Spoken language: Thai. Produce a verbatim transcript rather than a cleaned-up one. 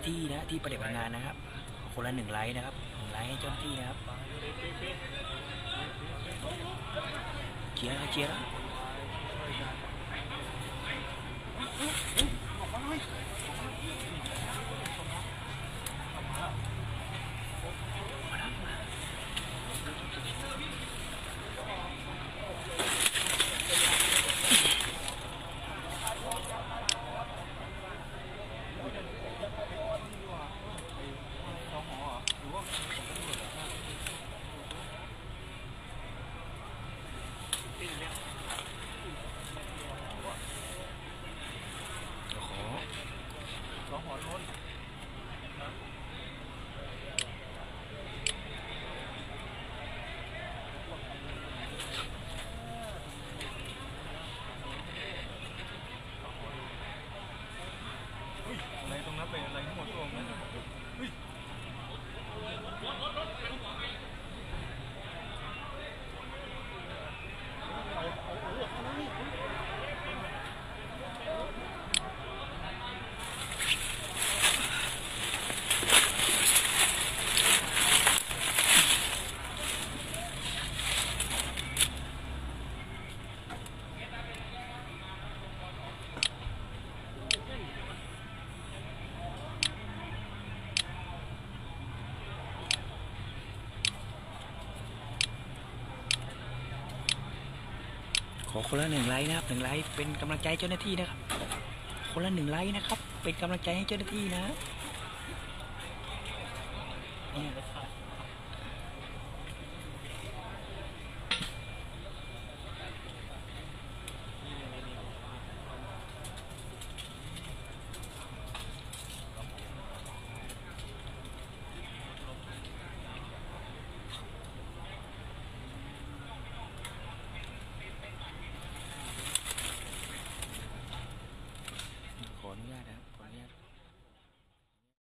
ที่นะที่ปฏิบัติงานนะครับคนละหนึ่งไลค์นะครับหนึ่งไลค์ให้เจ้าหน้าที่นะครับเชียร์เชียร์อะไรตรงนั้นเป็นอะไรทั้งหมดตรงนั้นเฮ้ยขอคนละหนึ่งไลค์นะครับหนึ่งไลค์เป็นกำลังใจเจ้าหน้าที่นะครับคนละหนึ่งไลค์นะครับเป็นกำลังใจให้เจ้าหน้าที่นะเนี่ย